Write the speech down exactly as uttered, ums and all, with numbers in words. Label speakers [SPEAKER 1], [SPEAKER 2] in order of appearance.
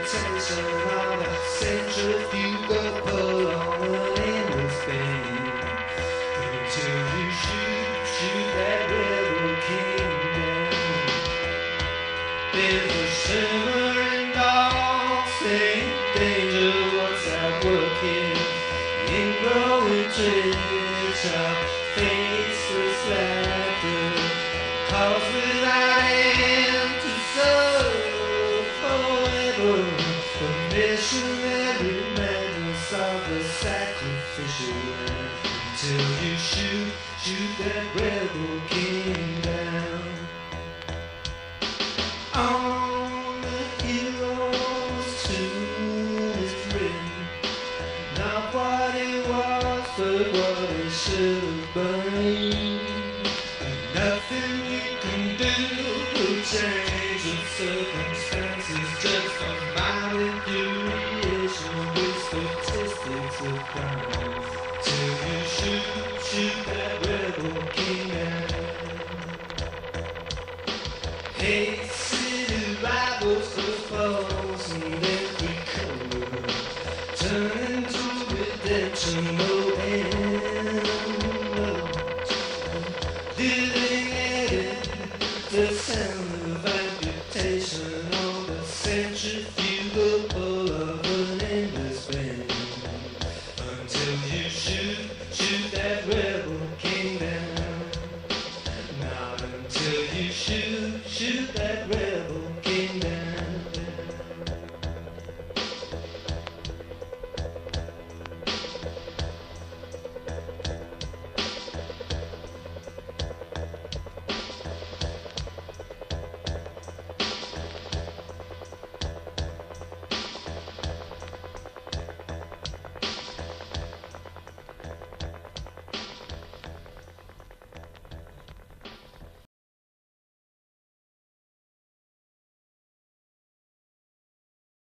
[SPEAKER 1] reputation of a centrifugal pull on an endless band. Until you shoot, shoot that rebel king down. There's a shimmering dawn saying danger, what's at work here? In growing trees of faceless laughter, cause without end to serve forever the missionary madness of the sacrificial lamb. Until you shoot, shoot that rebel king down. On the hero's tomb is written not what it was, but what it should have been. And nothing you can do will change the circumstances, just a mild infuriation with statistics of crime. Till you shoot, shoot that rebel king out. Hey, city rivals for foes and empty cover, turn into redemption mode and love. Living edit, the sound of amputation on the centrifugal pull.